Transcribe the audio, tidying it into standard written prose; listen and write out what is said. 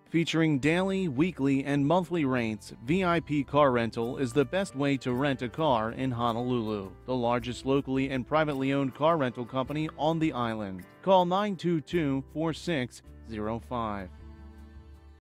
Featuring daily, weekly, and monthly rates, VIP Car Rental is the best way to rent a car in Honolulu, the largest locally and privately owned car rental company on the island. Call 922-4605.